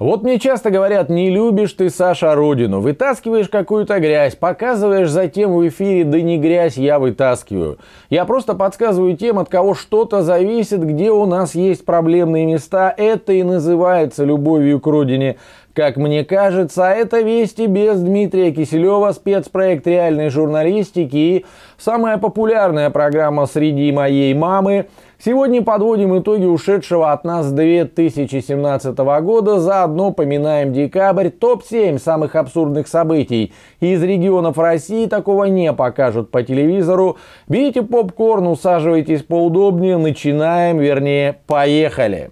Вот мне часто говорят: не любишь ты, Саша, родину, вытаскиваешь какую-то грязь, показываешь затем в эфире: да не грязь я вытаскиваю. Я просто подсказываю тем, от кого что-то зависит, где у нас есть проблемные места. Это и называется любовью к родине. Как мне кажется, это «Вести» без Дмитрия Киселева, спецпроект реальной журналистики и самая популярная программа среди моей мамы. Сегодня подводим итоги ушедшего от нас 2017 года, заодно поминаем декабрь, топ-7 самых абсурдных событий из регионов России. Такого не покажут по телевизору. Берите попкорн, усаживайтесь поудобнее, начинаем, вернее, поехали.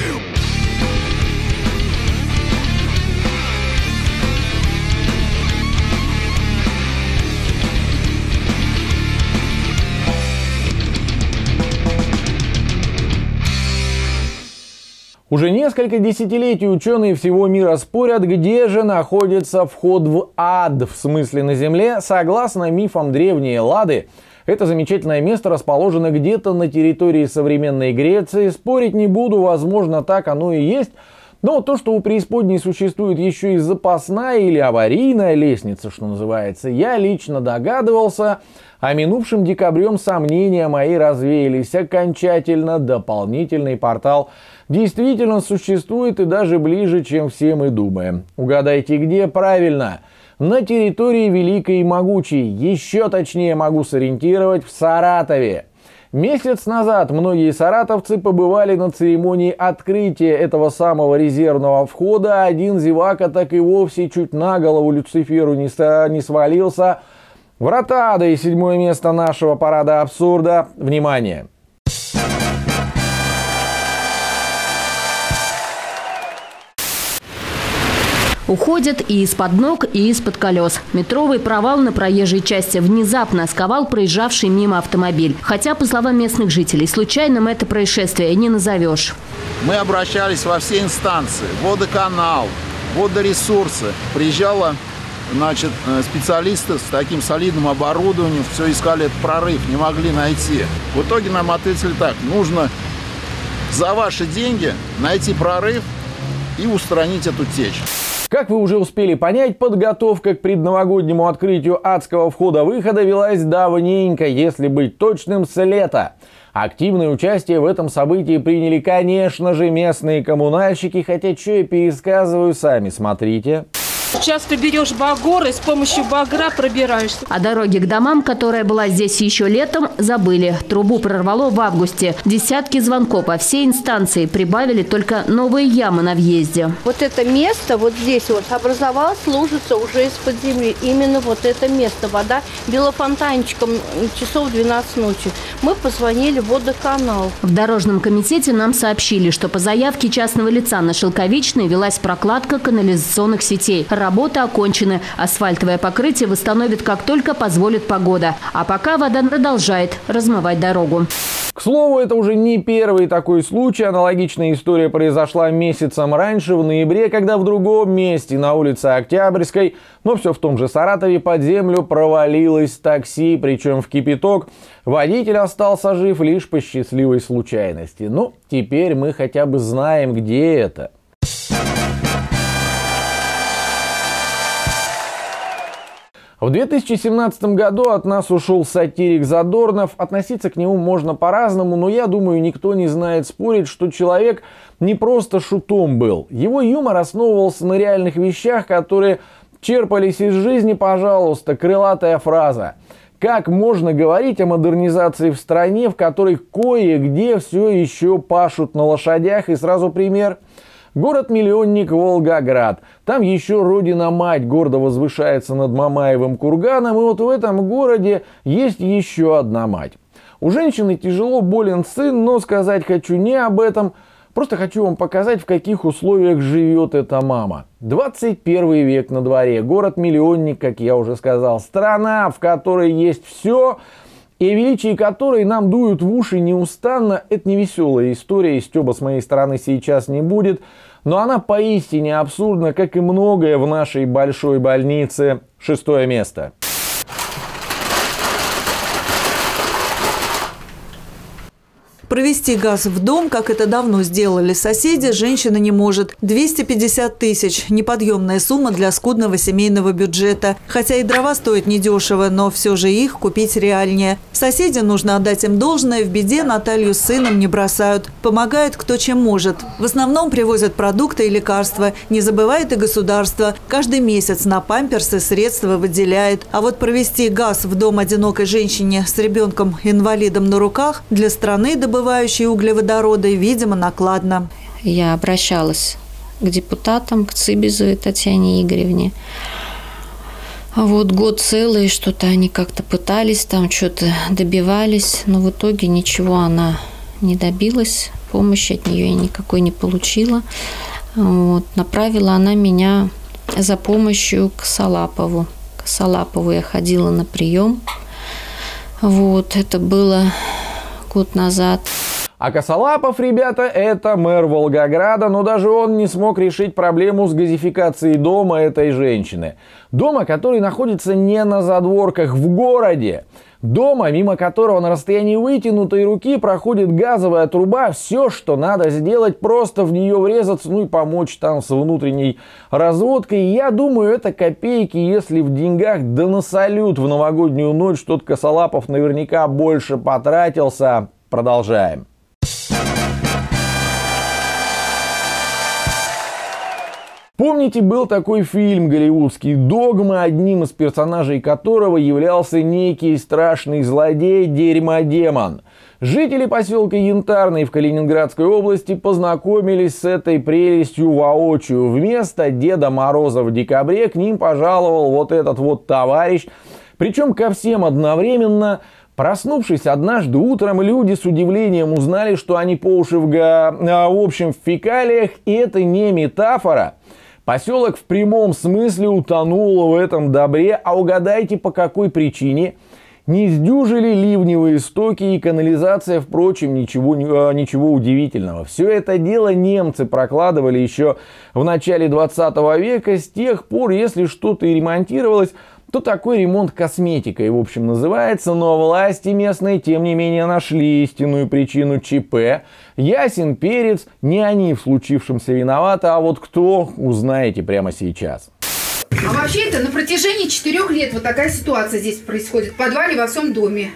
Уже несколько десятилетий ученые всего мира спорят, где же находится вход в ад, в смысле на земле. Согласно мифам древней Эллады, это замечательное место расположено где-то на территории современной Греции. Спорить не буду, возможно, так оно и есть. Но то, что у преисподней существует еще и запасная или аварийная лестница, что называется, я лично догадывался. А минувшим декабрем сомнения мои развеялись окончательно. Дополнительный портал действительно существует и даже ближе, чем все мы думаем. Угадайте где? Правильно! На территории Великой и Могучей. Еще точнее могу сориентировать, в Саратове. Месяц назад многие саратовцы побывали на церемонии открытия этого самого резервного входа. Один зевака так и вовсе чуть на голову Люциферу не свалился. Врата, да и 7-е место нашего парада абсурда. Внимание! Уходят и из-под ног, и из-под колес. Метровый провал на проезжей части внезапно сковал проезжавший мимо автомобиль. Хотя, по словам местных жителей, случайным это происшествие не назовешь. Мы обращались во все инстанции. Водоканал, водоресурсы. Приезжала, специалисты с таким солидным оборудованием. Все искали этот прорыв, не могли найти. В итоге нам ответили так: нужно за ваши деньги найти прорыв и устранить эту течь. Как вы уже успели понять, подготовка к предновогоднему открытию адского входа-выхода велась давненько, если быть точным, с лета. Активное участие в этом событии приняли, конечно же, местные коммунальщики, хотя что я пересказываю, сами смотрите. Сейчас ты берешь багор и с помощью багра пробираешься. О дороге к домам, которая была здесь еще летом, забыли. Трубу прорвало в августе. Десятки звонков по всей инстанции, прибавили только новые ямы на въезде. Вот это место, вот здесь вот образовалась лужица уже из-под земли. Именно вот это место. Вода била фонтанчиком часов 12 ночи. Мы позвонили в водоканал. В дорожном комитете нам сообщили, что по заявке частного лица на Шелковичной велась прокладка канализационных сетей. Работы окончены. Асфальтовое покрытие восстановит, как только позволит погода. А пока вода продолжает размывать дорогу. К слову, это уже не первый такой случай. Аналогичная история произошла месяцем раньше, в ноябре, когда в другом месте, на улице Октябрьской, но все в том же Саратове, под землю провалилось такси, причем в кипяток. Водитель остался жив лишь по счастливой случайности. Ну, теперь мы хотя бы знаем, где это. В 2017 году от нас ушел сатирик Задорнов. Относиться к нему можно по-разному, но я думаю, никто не знает спорить, что человек не просто шутом был. Его юмор основывался на реальных вещах, которые черпались из жизни. Пожалуйста, крылатая фраза. Как можно говорить о модернизации в стране, в которой кое-где все еще пашут на лошадях? И сразу пример. Город-миллионник Волгоград. Там еще родина-мать гордо возвышается над Мамаевым курганом. И вот в этом городе есть еще одна мать. У женщины тяжело болен сын, но сказать хочу не об этом. Просто хочу вам показать, в каких условиях живет эта мама. 21 век на дворе. Город-миллионник, как я уже сказал. Страна, в которой есть все, и о величии которой нам дуют в уши неустанно. Это не веселая история, и стёба с моей стороны сейчас не будет. Но она поистине абсурдна, как и многое в нашей большой больнице. 6-е место. Провести газ в дом, как это давно сделали соседи, женщина не может. 250 тысяч – неподъемная сумма для скудного семейного бюджета. Хотя и дрова стоят недешево, но все же их купить реальнее. Соседи, нужно отдать им должное, в беде Наталью с сыном не бросают. Помогает кто чем может. В основном привозят продукты и лекарства. Не забывает и государство. Каждый месяц на памперсы средства выделяет. А вот провести газ в дом одинокой женщине с ребенком-инвалидом на руках для страны, добывающей углеводороды, видимо, накладно. Я обращалась к депутатам, к Цибизовой Татьяне Игоревне. Вот год целый что-то они как-то пытались, там что-то добивались, но в итоге ничего она не добилась, помощи от нее я никакой не получила. Вот. Направила она меня за помощью к Салапову. К Салапову я ходила на прием. Вот, это было год назад. А Косолапов, ребята, это мэр Волгограда, но даже он не смог решить проблему с газификацией дома этой женщины. Дома, который находится не на задворках, в городе. Дома, мимо которого на расстоянии вытянутой руки проходит газовая труба. Все, что надо сделать, просто в нее врезаться, ну и помочь там с внутренней разводкой. Я думаю, это копейки, если в деньгах, да на салют в новогоднюю ночь тот Косолапов наверняка больше потратился. Продолжаем. Помните, был такой фильм голливудский «Догма», одним из персонажей которого являлся некий страшный злодей Дерьмодемон. Жители поселка Янтарный в Калининградской области познакомились с этой прелестью воочию. Вместо Деда Мороза в декабре к ним пожаловал вот этот вот товарищ. Причем ко всем одновременно. Проснувшись однажды утром, люди с удивлением узнали, что они по уши в общем в фекалиях, и это не метафора. Поселок в прямом смысле утонул в этом добре, а угадайте по какой причине? Не сдюжили ливневые стоки и канализация, впрочем, ничего удивительного. Все это дело немцы прокладывали еще в начале 20 века. С тех пор, если что-то и ремонтировалось, то такой ремонт косметикой, в общем, называется, но власти местные, тем не менее, нашли истинную причину ЧП. Ясен перец, не они в случившемся виноваты, а вот кто, узнаете прямо сейчас. А вообще это на протяжении 4 лет вот такая ситуация здесь происходит, в подвале во всем доме.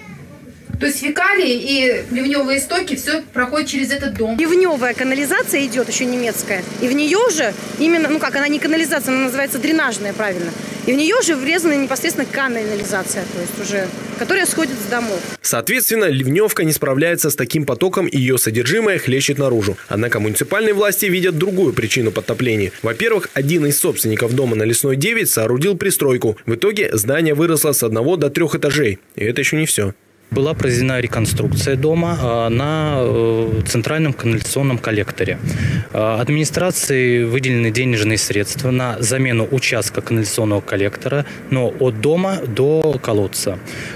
То есть фекалии и ливневые стоки, все проходит через этот дом. Ливневая канализация идет, еще немецкая. И в нее же, именно, ну как, она не канализация, она называется дренажная, правильно. И в нее же врезана непосредственно канализация, то есть уже, которая сходит с домов. Соответственно, ливневка не справляется с таким потоком, и ее содержимое хлещет наружу. Однако муниципальные власти видят другую причину подтопления. Во-первых, один из собственников дома на Лесной 9 соорудил пристройку. В итоге здание выросло с 1 до 3 этажей. И это еще не все. Была произведена реконструкция дома на центральном канализационном коллекторе. Администрации выделены денежные средства на замену участка канализационного коллектора, но от дома до колодца.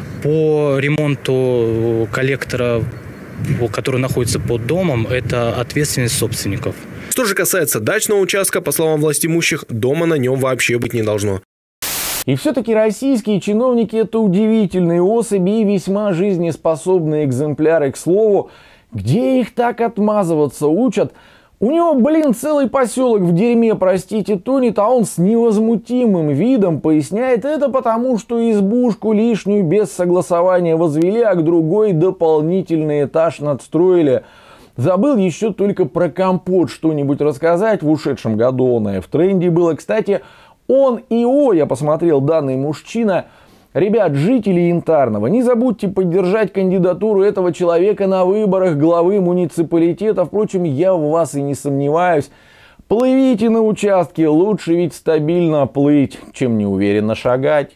По ремонту коллектора, который находится под домом, это ответственность собственников. Что же касается дачного участка, по словам властимущих, дома на нем вообще быть не должно. И все-таки российские чиновники – это удивительные особи и весьма жизнеспособные экземпляры. К слову, где их так отмазываться учат? У него, блин, целый поселок в дерьме, простите, тонет, а он с невозмутимым видом поясняет это потому, что избушку лишнюю без согласования возвели, а к другой дополнительный этаж надстроили. Забыл еще только про компот что-нибудь рассказать. В ушедшем году он и в тренде было. Кстати, он и я посмотрел данный мужчина. Ребят, жители Янтарного, не забудьте поддержать кандидатуру этого человека на выборах главы муниципалитета. Впрочем, я в вас и не сомневаюсь. Плывите на участке, лучше ведь стабильно плыть, чем неуверенно шагать.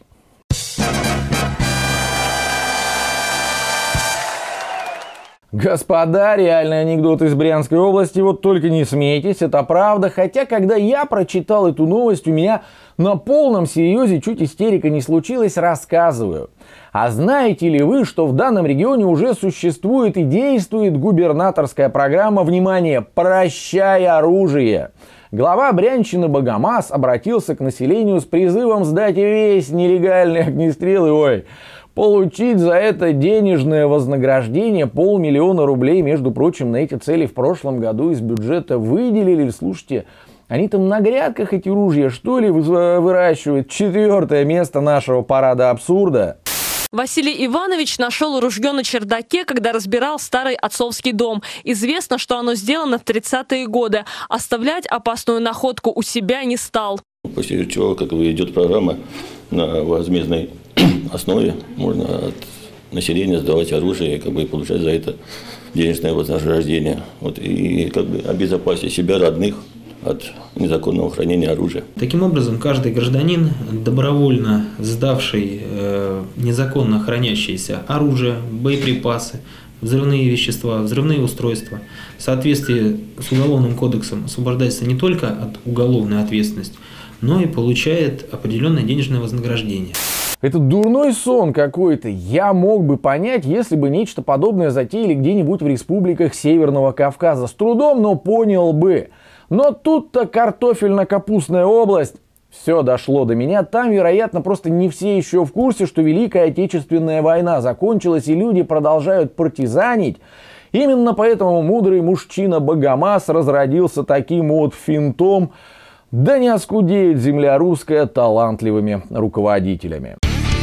Господа, реальный анекдот из Брянской области, вот только не смейтесь, это правда. Хотя, когда я прочитал эту новость, у меня на полном серьезе чуть истерика не случилась, рассказываю. А знаете ли вы, что в данном регионе уже существует и действует губернаторская программа, внимание, «Прощай оружие». Глава Брянщины Богомаз обратился к населению с призывом сдать весь нелегальный огнестрел и, получить за это денежное вознаграждение 500 000 рублей. Между прочим, на эти цели в прошлом году из бюджета выделили. Слушайте, они там на грядках эти ружья, что ли, выращивают? 4-е место нашего парада абсурда. Василий Иванович нашел ружье на чердаке, когда разбирал старый отцовский дом. Известно, что оно сделано в 30-е годы. Оставлять опасную находку у себя не стал. После чего, как бы, идет программа на возмездной основе. Можно от населения сдавать оружие и, как бы, получать за это денежное вознаграждение. Вот, и, как бы, обезопасить себя, родных от незаконного хранения оружия. Таким образом, каждый гражданин, добровольно сдавший незаконно хранящееся оружие, боеприпасы, взрывные вещества, взрывные устройства, в соответствии с Уголовным кодексом освобождается не только от уголовной ответственности, но и получает определенное денежное вознаграждение. Это дурной сон какой-то. Я мог бы понять, если бы нечто подобное затеяли где-нибудь в республиках Северного Кавказа. С трудом, но понял бы. Но тут-то картофельно-капустная область. Все дошло до меня. Там, вероятно, просто не все еще в курсе, что Великая Отечественная война закончилась и люди продолжают партизанить. Именно поэтому мудрый мужчина Богомаз разродился таким вот финтом. Да не оскудеет земля русская талантливыми руководителями.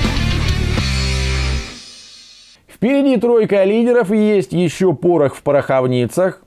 Впереди тройка лидеров, и есть еще порох в пороховницах.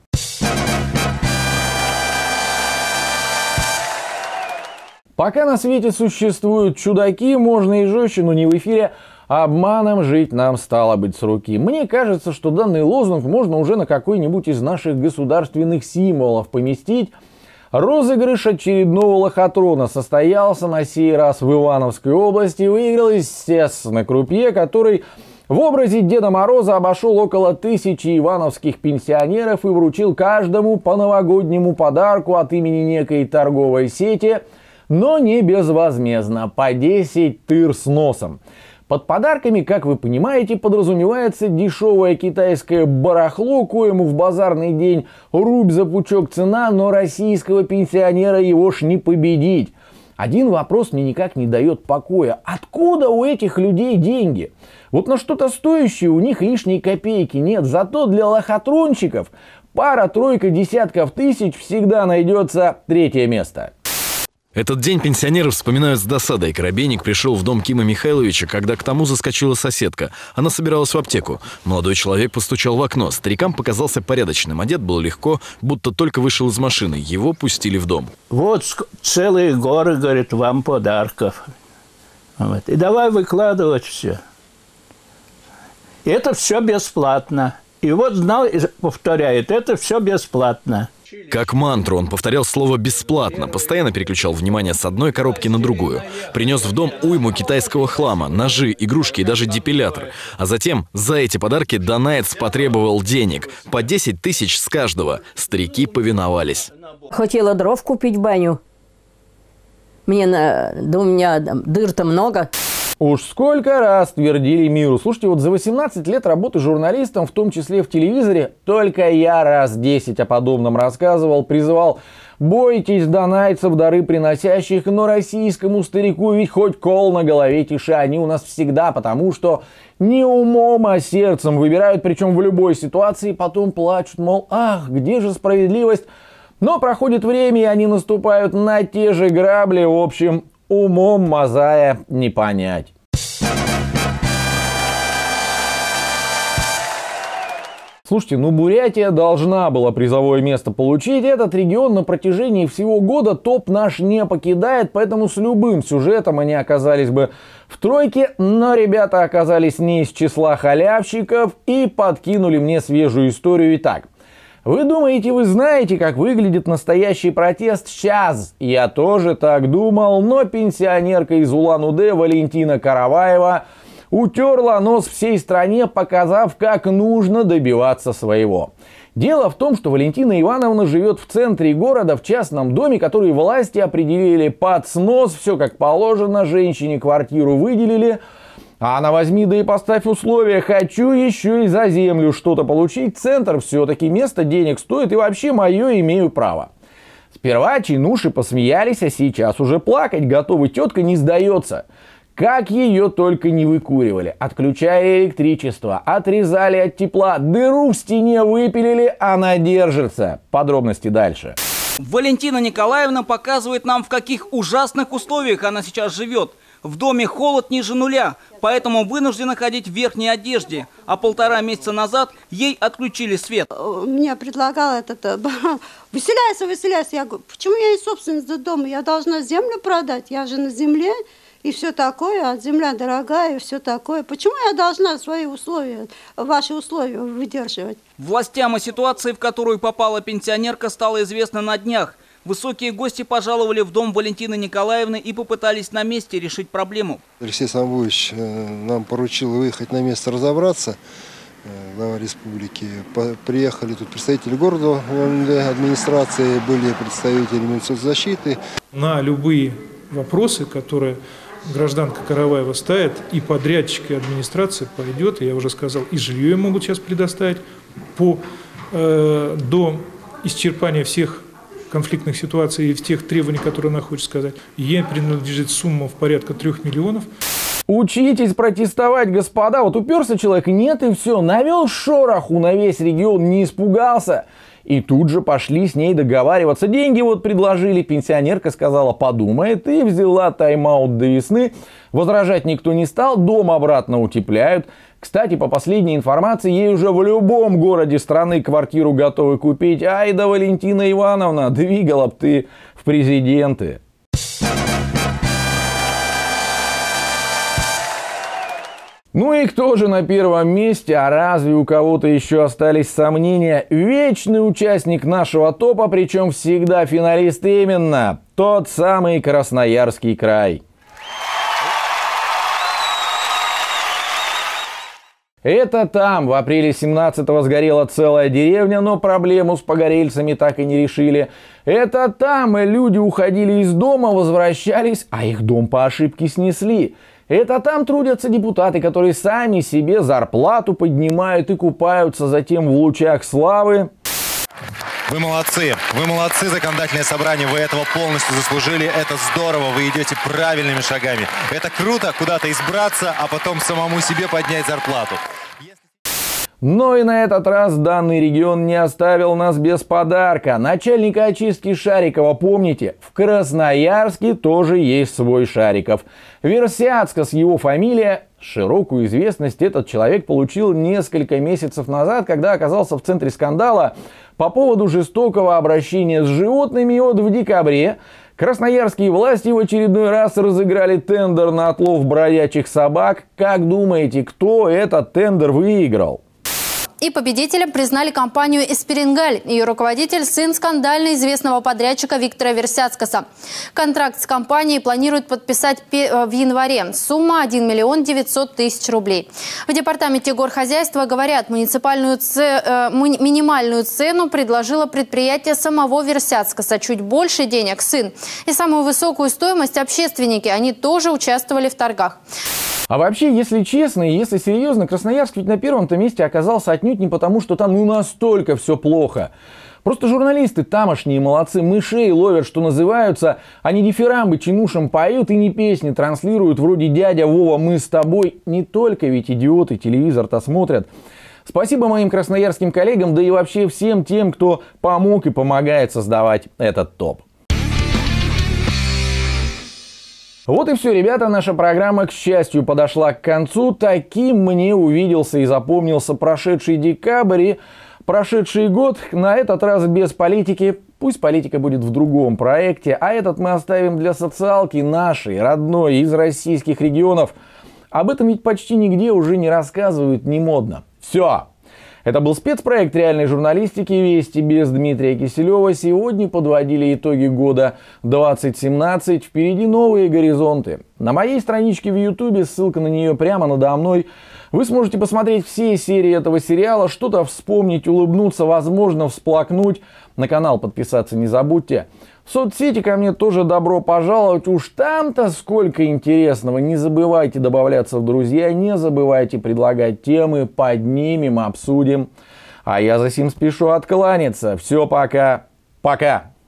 Пока на свете существуют чудаки, можно и жестче, но не в эфире. Обманом жить нам стало быть с руки. Мне кажется, что данный лозунг можно уже на какой-нибудь из наших государственных символов поместить. Розыгрыш очередного лохотрона состоялся на сей раз в Ивановской области. Выиграл, естественно, крупье, который в образе Деда Мороза обошел около 1000 ивановских пенсионеров и вручил каждому по новогоднему подарку от имени некой торговой сети, но не безвозмездно, по 10 тыр с носом. Под подарками, как вы понимаете, подразумевается дешевое китайское барахло, коему в базарный день рубль за пучок цена, но российского пенсионера его ж не победить. Один вопрос мне никак не дает покоя. Откуда у этих людей деньги? Вот на что-то стоящее у них лишней копейки нет, зато для лохотронщиков пара-тройка десятков тысяч всегда найдется 3-е место. Этот день пенсионеры вспоминают с досадой. Коробейник пришел в дом Кима Михайловича, когда к тому заскочила соседка. Она собиралась в аптеку. Молодой человек постучал в окно. Старикам показался порядочным. Одет был легко, будто только вышел из машины. Его пустили в дом. Вот целые горы, говорит, вам подарков. Вот. И давай выкладывать все. И это все бесплатно. И вот знал, повторяет, это все бесплатно. Как мантру он повторял слово «бесплатно», постоянно переключал внимание с одной коробки на другую. Принес в дом уйму китайского хлама, ножи, игрушки и даже депилятор. А затем за эти подарки Данаец потребовал денег. По 10 тысяч с каждого. Старики повиновались. Хотела дров купить в баню. У меня дыр-то много. Уж сколько раз твердили миру. Слушайте, вот за 18 лет работы журналистом, в том числе в телевизоре, только я раз 10 о подобном рассказывал, призывал: бойтесь донайцев, дары приносящих, но российскому старику ведь хоть кол на голове тиши, они у нас всегда, потому что не умом, а сердцем выбирают, причем в любой ситуации, потом плачут, мол, ах, где же справедливость? Но проходит время, и они наступают на те же грабли, в общем, умом мазая не понять. Слушайте, ну Бурятия должна была призовое место получить. Этот регион на протяжении всего года топ наш не покидает, поэтому с любым сюжетом они оказались бы в тройке. Но ребята оказались не из числа халявщиков и подкинули мне свежую историю. Итак, вы думаете, вы знаете, как выглядит настоящий протест? Сейчас я тоже так думал, но пенсионерка из Улан-Удэ Валентина Караваева утерла нос всей стране, показав, как нужно добиваться своего. Дело в том, что Валентина Ивановна живет в центре города, в частном доме, который власти определили под снос, все как положено, женщине квартиру выделили. А она возьми да и поставь условия: хочу еще и за землю что-то получить. Центр все-таки место денег стоит, и вообще мое имею право. Сперва чинуши посмеялись, а сейчас уже плакать готовы. Тетка не сдается. Как ее только не выкуривали. Отключали электричество, отрезали от тепла, дыру в стене выпилили, она держится. Подробности дальше. Валентина Николаевна показывает нам, в каких ужасных условиях она сейчас живет. В доме холод ниже нуля, поэтому вынуждена ходить в верхней одежде. А 1,5 месяца назад ей отключили свет. Мне предлагал выселяйся. Я говорю, почему я не собственность дома? Я должна землю продать, я же на земле. И все такое, а земля дорогая, и все такое. Почему я должна свои условия, ваши условия выдерживать? Властям о ситуации, в которую попала пенсионерка, стало известно на днях. Высокие гости пожаловали в дом Валентины Николаевны и попытались на месте решить проблему. Алексей Самбуевич нам поручил выехать на место разобраться, глава республики. Приехали тут представители города, администрации, были представители Минсоцзащиты. На любые вопросы, которые гражданка Караваева ставит, и подрядчик, и администрация пойдет, я уже сказал, и жилье им могут сейчас предоставить до исчерпания всех конфликтных ситуаций и тех требований, которые она хочет сказать. Ей принадлежит сумма в порядка 3 миллионов. Учитесь протестовать, господа. Вот уперся человек, нет, и все. Навел шороху на весь регион, не испугался. И тут же пошли с ней договариваться. Деньги вот предложили. Пенсионерка сказала, подумает, и взяла тайм-аут до весны. Возражать никто не стал. Дом обратно утепляют. Кстати, по последней информации, ей уже в любом городе страны квартиру готовы купить. Ай да, Валентина Ивановна, двигала б ты в президенты. Ну и кто же на первом месте? А разве у кого-то еще остались сомнения? Вечный участник нашего топа, причем всегда финалист именно. Тот самый Красноярский край. Это там в апреле 17-го сгорела целая деревня, но проблему с погорельцами так и не решили. Это там люди уходили из дома, возвращались, а их дом по ошибке снесли. Это там трудятся депутаты, которые сами себе зарплату поднимают и купаются затем в лучах славы. Вы молодцы, законодательное собрание, вы этого полностью заслужили, это здорово, вы идете правильными шагами. Это круто куда-то избраться, а потом самому себе поднять зарплату. Но и на этот раз данный регион не оставил нас без подарка. Начальника очистки Шарикова, помните, в Красноярске тоже есть свой Шариков. Версяцкас его фамилия. Широкую известность этот человек получил несколько месяцев назад, когда оказался в центре скандала по поводу жестокого обращения с животными. И вот в декабре красноярские власти в очередной раз разыграли тендер на отлов бродячих собак. Как думаете, кто этот тендер выиграл? И победителем признали компанию «Эсперингаль». Ее руководитель – сын скандально известного подрядчика Виктора Версяцкаса. Контракт с компанией планируют подписать в январе. Сумма 1 миллион 900 тысяч рублей. В департаменте горхозяйства говорят, минимальную цену предложило предприятие самого Версяцкаса. Чуть больше денег – сын. И самую высокую стоимость – общественники. Они тоже участвовали в торгах. А вообще, если честно и если серьезно, Красноярск ведь на первом-то месте оказался отнюдь не потому, что там настолько все плохо. Просто журналисты тамошние молодцы, мышей ловят, что называются, они дифирамбы чинушам поют и не песни транслируют, вроде «Дядя Вова, мы с тобой». Не только ведь идиоты телевизор-то смотрят. Спасибо моим красноярским коллегам, да и вообще всем тем, кто помог и помогает создавать этот топ. Вот и все, ребята, наша программа, к счастью, подошла к концу. Таким мне увиделся и запомнился прошедший декабрь и прошедший год. На этот раз без политики. Пусть политика будет в другом проекте, а этот мы оставим для социалки нашей, родной, из российских регионов. Об этом ведь почти нигде уже не рассказывают, не модно. Все. Это был спецпроект реальной журналистики «Вести» без Дмитрия Киселева. Сегодня подводили итоги года 2017. Впереди новые горизонты. На моей страничке в YouTube, ссылка на нее прямо надо мной, вы сможете посмотреть все серии этого сериала, что-то вспомнить, улыбнуться, возможно, всплакнуть. На канал подписаться не забудьте. В соцсети ко мне тоже добро пожаловать. Уж там-то сколько интересного. Не забывайте добавляться в друзья, не забывайте предлагать темы, поднимем, обсудим. А я за сим спешу откланяться. Все, пока. Пока.